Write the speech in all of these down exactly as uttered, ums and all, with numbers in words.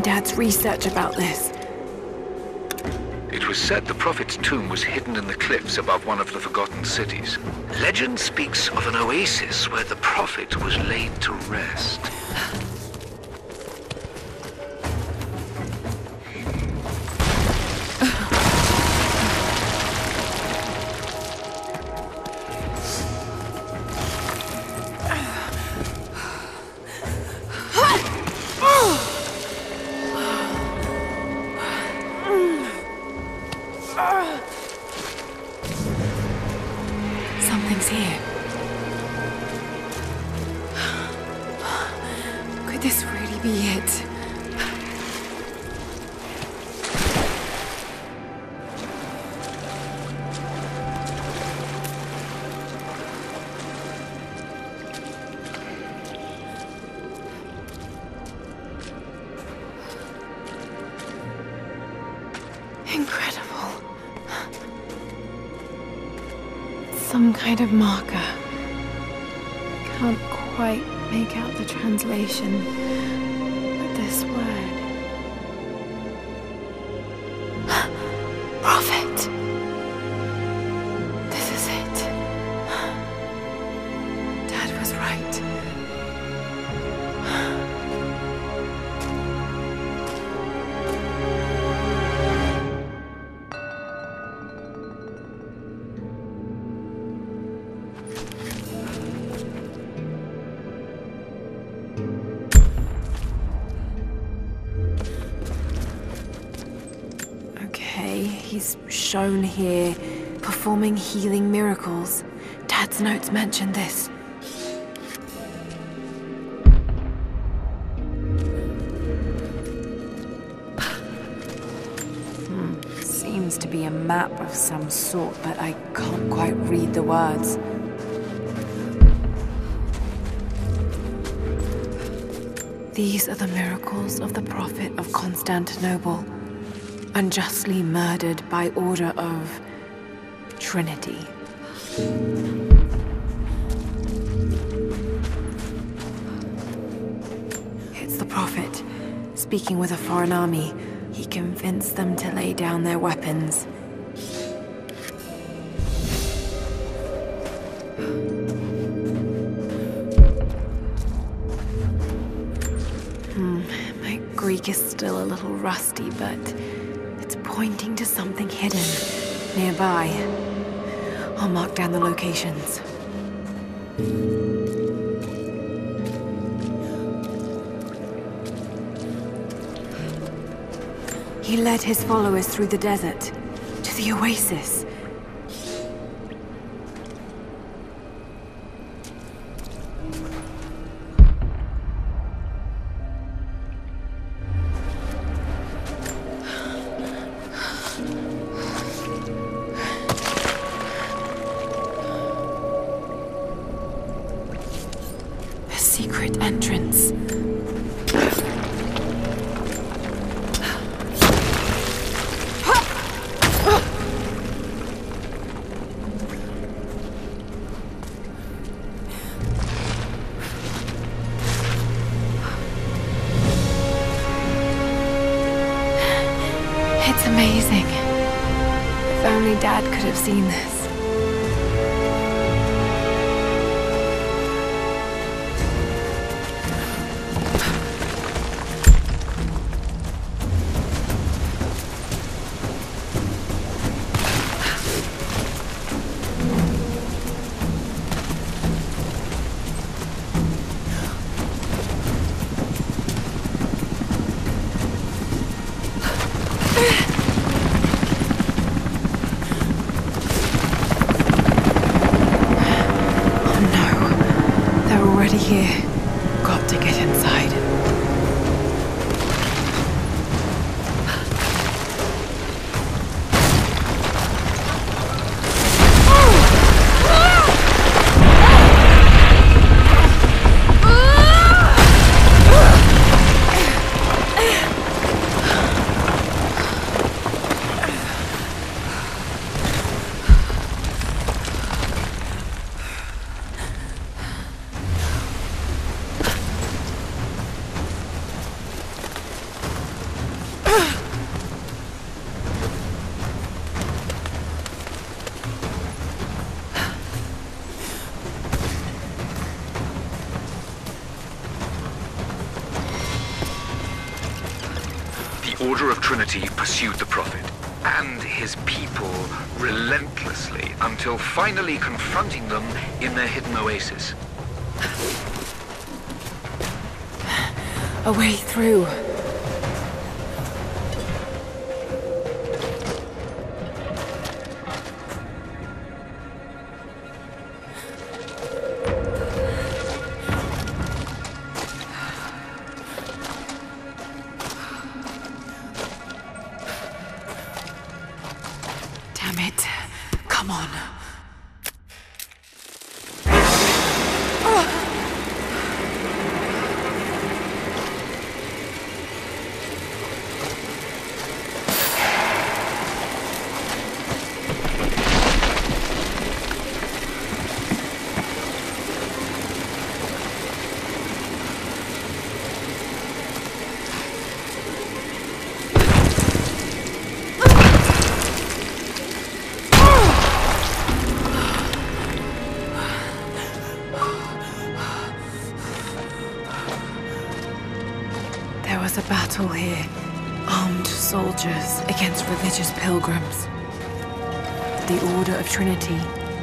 Dad's research about this. It was said the Prophet's tomb was hidden in the cliffs above one of the forgotten cities. Legend speaks of an oasis where the Prophet was laid to rest. Something's here. Could this really be it? Incredible. Some kind of marker. I can't quite make out the translation, but this word. Prophet! This is it. Dad was right. He's shown here, performing healing miracles. Dad's notes mention this. Hmm. Seems to be a map of some sort, but I can't quite read the words. These are the miracles of the Prophet of Constantinople. Unjustly murdered by order of Trinity. It's the Prophet, speaking with a foreign army. He convinced them to lay down their weapons. Hmm, my Greek is still a little rusty, but pointing to something hidden nearby. I'll mark down the locations. He led his followers through the desert to the oasis. Secret entrance. It's amazing. If only Dad could have seen this. Here. Got to get inside. Order of Trinity pursued the Prophet and his people relentlessly until finally confronting them in their hidden oasis. A way through. Damn it. Come on. There was a battle here. Armed soldiers against religious pilgrims. The Order of Trinity.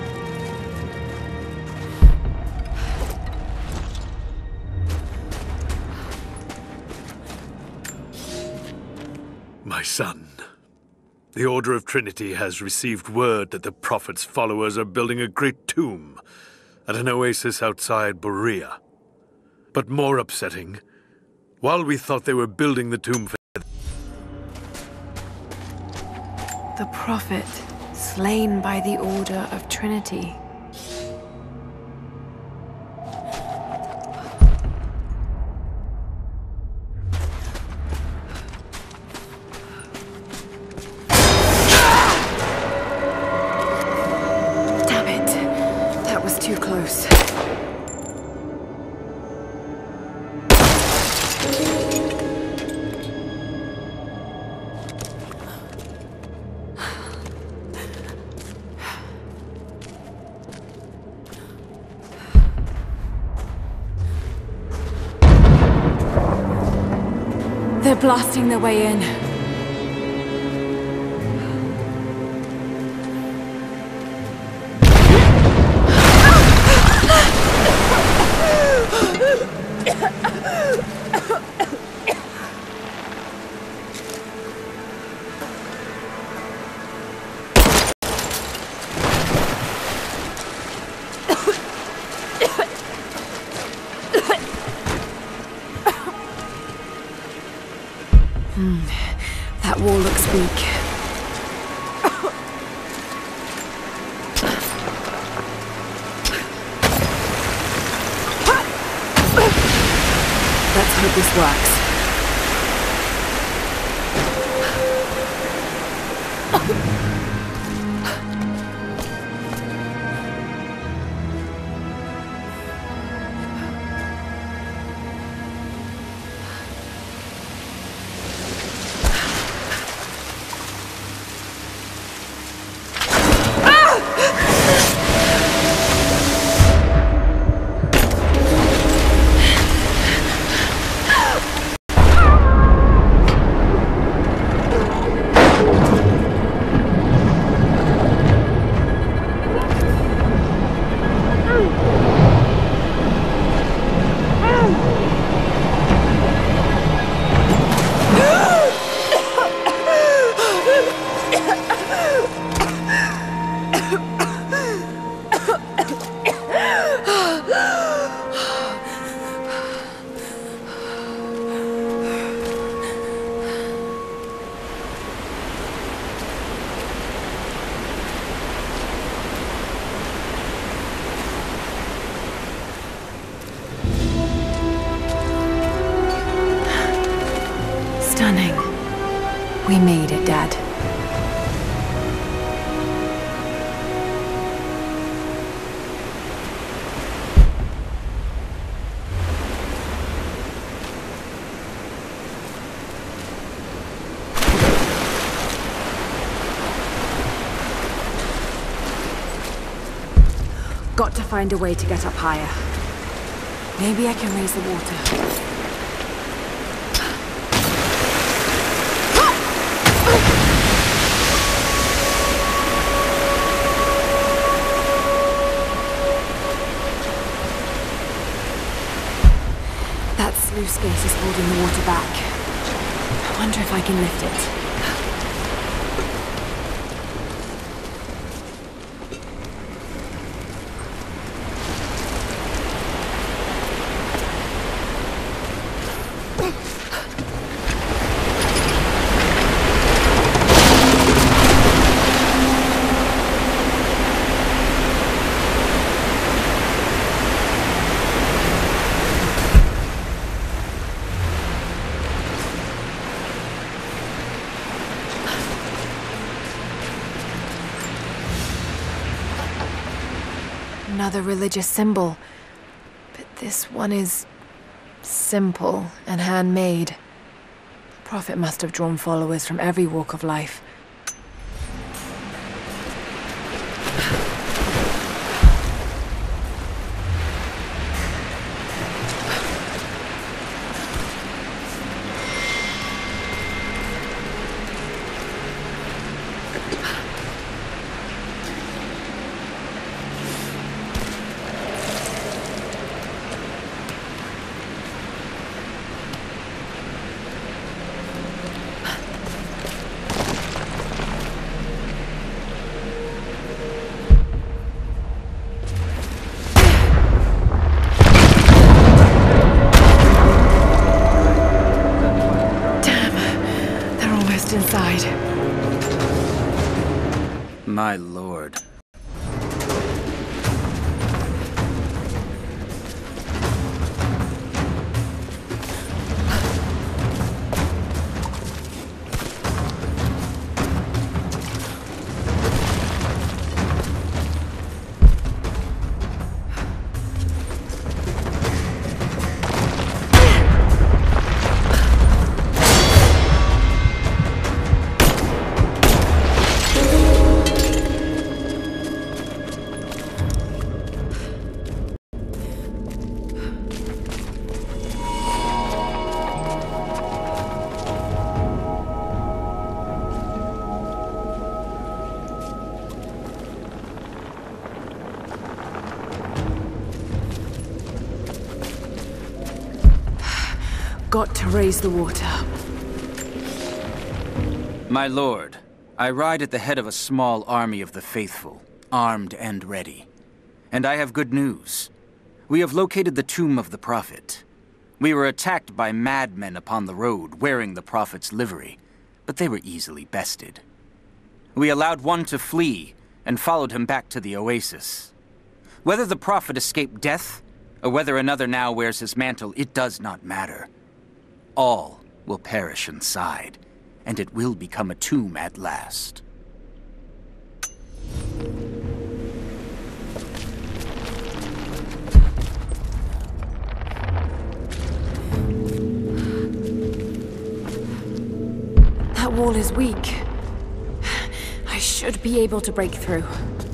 My son, the Order of Trinity has received word that the Prophet's followers are building a great tomb at an oasis outside Berea. But more upsetting, while we thought they were building the tomb for The Prophet, slain by the Order of Trinity. Damn it. That was too close. They're blasting their way in. Hmm. That wall looks weak. Let's hope this works. Stunning. We made it, Dad. Got to find a way to get up higher. Maybe I can raise the water. sluice gate is holding the water back. I wonder if I can lift it. Another religious symbol, but this one is simple and handmade. The Prophet must have drawn followers from every walk of life. Inside. My lord. Got to raise the water. My lord, I ride at the head of a small army of the faithful, armed and ready. And I have good news. We have located the tomb of the Prophet. We were attacked by madmen upon the road, wearing the Prophet's livery, but they were easily bested. We allowed one to flee, and followed him back to the oasis. Whether the Prophet escaped death, or whether another now wears his mantle, it does not matter. All will perish inside, and it will become a tomb at last. That wall is weak. I should be able to break through.